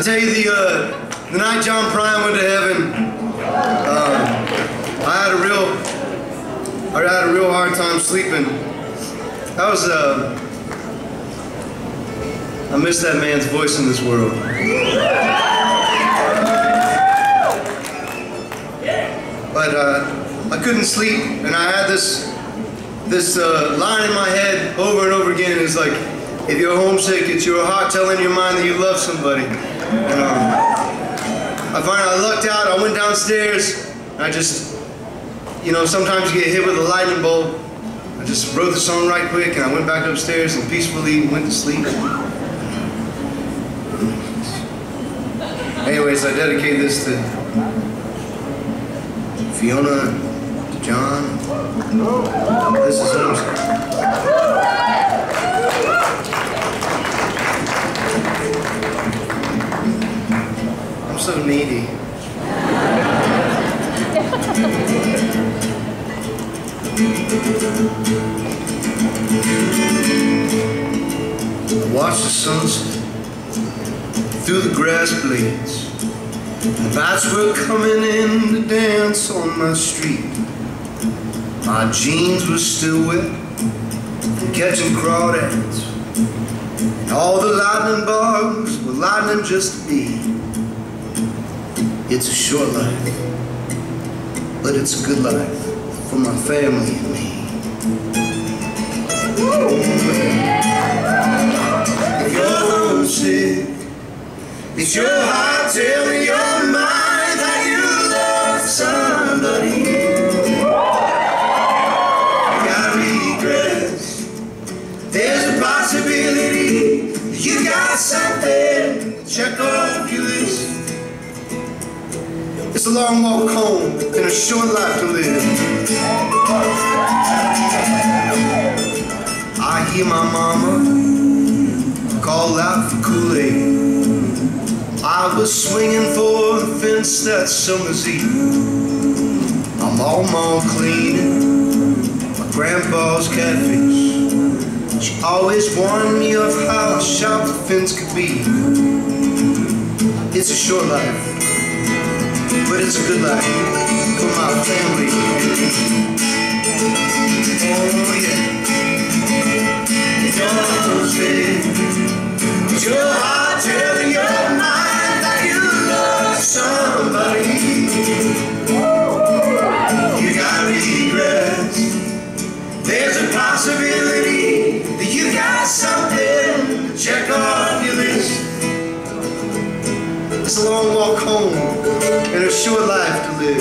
tell you, the night John Prine went to heaven, I had a real hard time sleeping. That was I miss that man's voice in this world. But I couldn't sleep, and I had this line in my head over and over again. It's like, if you're homesick, it's your heart telling your mind that you love somebody. And I lucked out. I went downstairs. I just, you know, sometimes you get hit with a lightning bolt. I just wrote the song right quick, and I went back upstairs and peacefully went to sleep. Anyways, I dedicate this to Fiona, to John. This is Homesick. I'm so needy. I watch the sunset through the grass blades. The bats were coming in to dance on my street. My jeans were still wet from catching crawdads, and all the lightning bugs were lightning just to be. It's a short life, but it's a good life for my family and me. If you're homesick, it's your heart telling your mind that you love somebody. You got regrets. There's a possibility you got something to check off your list. It's a long walk home and a short life to live. I hear my mama call out for Kool-Aid. I was swinging for the fence that summer's eve. I'm all mom cleaning my grandpa's catfish. She always warned me of how sharp the fence could be. It's a short life, but it's a good life for my family. Oh yeah. It's your homesick. It's your heart telling your mind that you love somebody. You got regrets. There's a possibility that you got something to check off your list. It's a long walk home and a short life to live.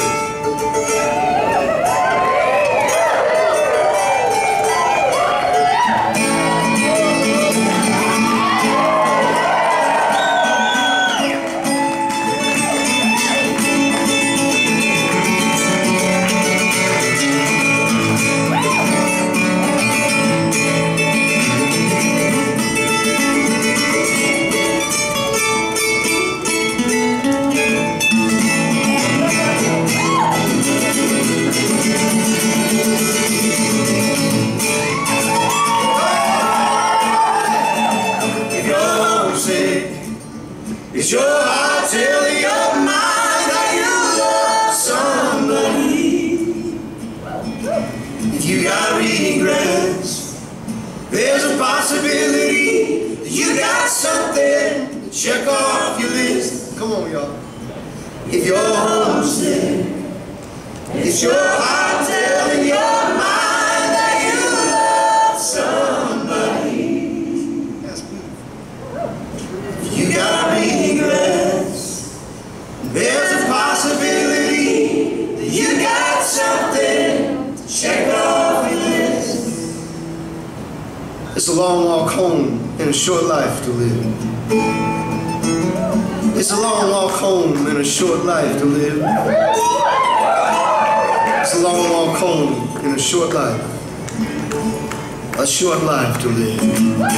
It's your heart telling your mind that you love somebody. If you got regrets, there's a possibility that you got something to check off your list. Come on, y'all. If you're homesick, it's your heart telling your mind that you love somebody. That's beautiful. You got regrets. There's a possibility that you got something to check off your list. It's a long walk home and a short life to live. It's a long walk home and a short life to live. It's a long walk home and a short life to live.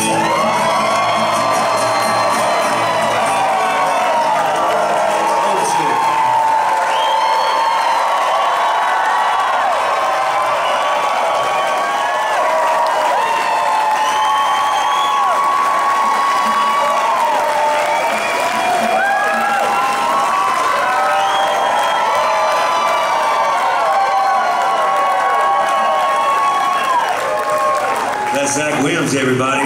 got Zach Williams, everybody.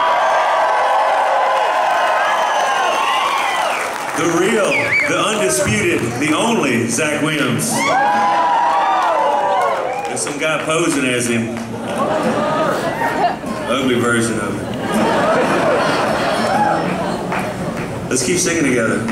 The real, the undisputed, the only Zach Williams. There's some guy posing as him. Ugly version of it. Let's keep singing together.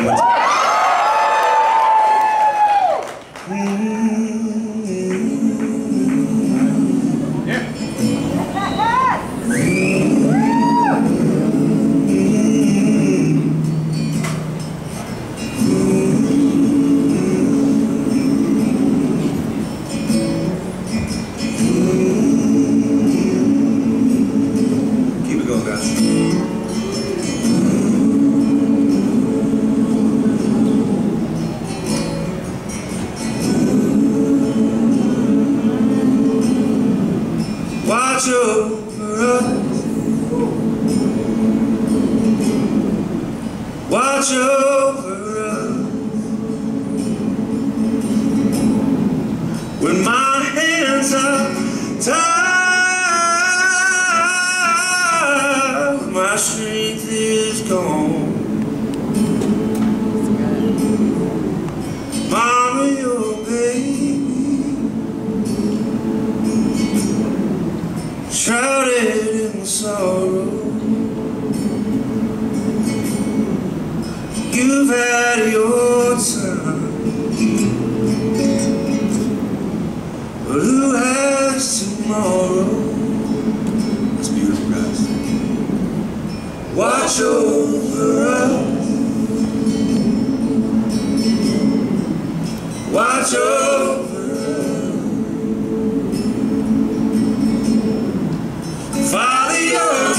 Watch over us. Watch over us. When my hands are tired, when my strength is gone, Mama, your baby shrouded in sorrow. You've had your time, but who has tomorrow? That's beautiful, guys. Watch over us. Watch over us. Father, your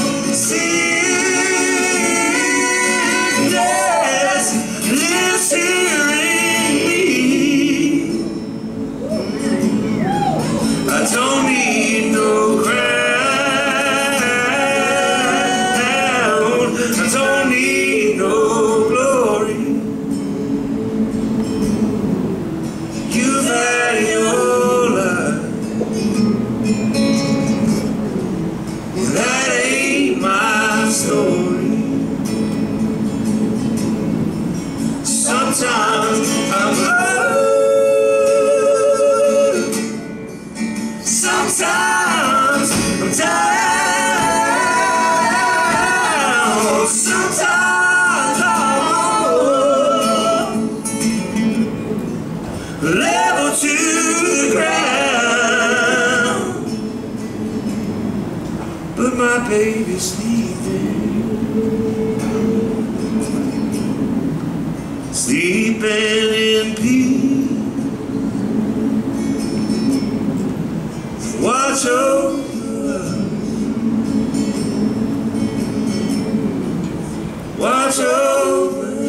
sickness lives here in me. I don't need no crown. I don't need no glory. You've had your life. That ain't my story. Sometimes I'm hurt. Sometimes I'm down. Sometimes I'm level to the ground. But my baby's sleeping in peace. Watch over us. Watch over us.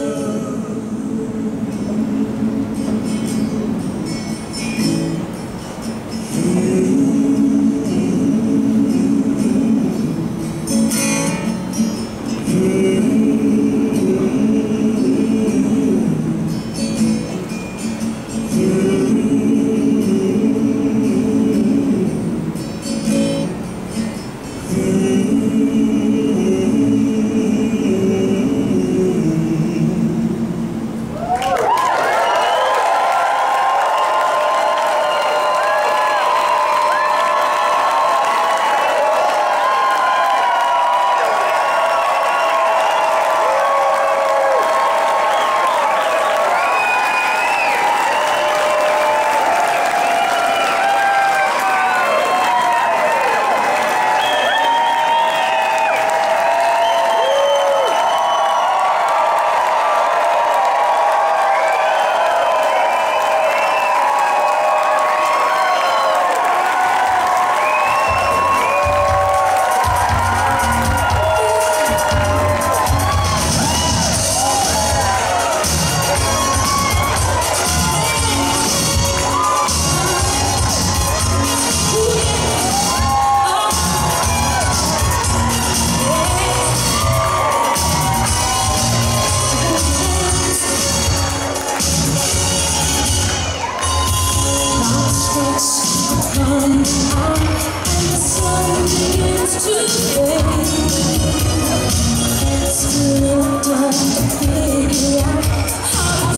Still don't figure out